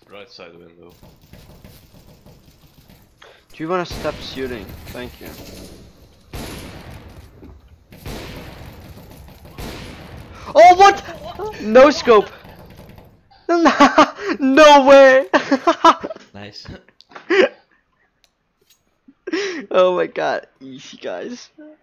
Right side window. Do you want to stop shooting? Thank you. Oh, what? No scope. No way. Nice. Oh my god, easy guys.